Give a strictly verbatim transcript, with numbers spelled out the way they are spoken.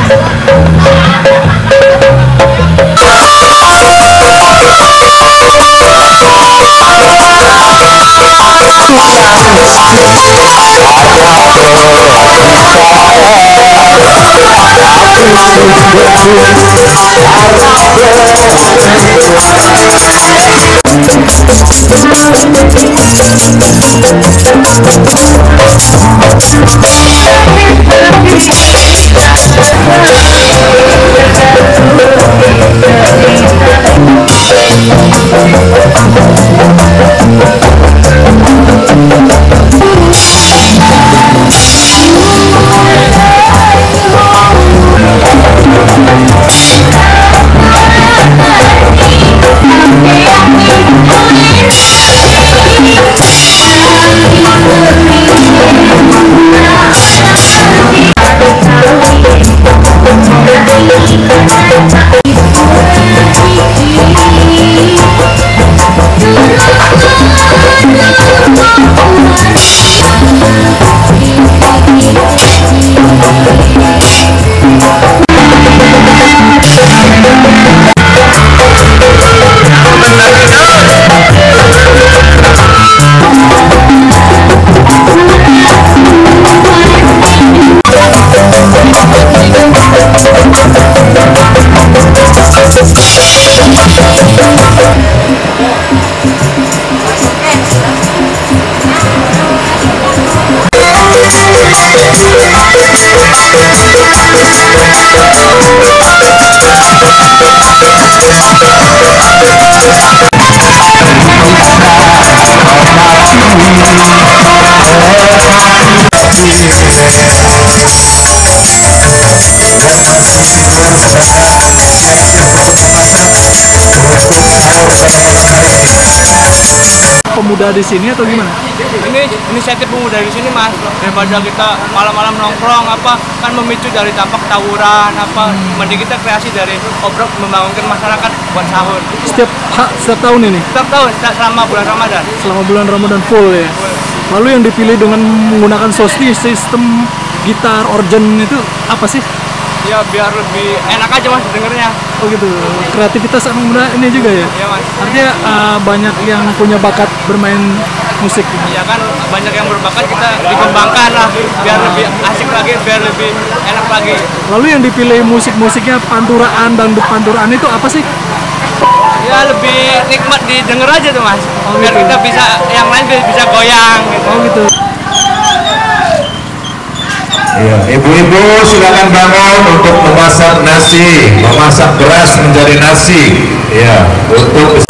Pemuda di sini atau gimana? Ini inisiatif pemuda di sini, Mas. Daripada kita malam-malam nongkrong apa kan memicu dari dampak tawuran apa, mending kita kreasi dari obrol membangunkan masyarakat buat sahur. Setiap ha, setiap tahun ini? Setiap tahun selama bulan Ramadan. Selama bulan Ramadan full ya. Full. Lalu yang dipilih dengan menggunakan sosti sistem gitar organ itu apa sih? Ya biar lebih enak aja Mas dengernya. Oh gitu. Kreativitas anak muda ini juga ya? Iya Mas. Artinya uh, banyak yang punya bakat bermain musik. Iya kan, banyak yang berbakat, kita dikembangkan lah biar lebih asik lagi, biar lebih enak lagi. Lalu yang dipilih musik-musiknya panturaan, dangdut panturaan itu apa sih? Ya lebih nikmat didengar aja tuh Mas. Oh, biar gitu. kita bisa, yang lain bisa goyang gitu. Oh gitu. Ya, ibu-ibu silakan bangun untuk memasak nasi, memasak beras menjadi nasi. Ya, untuk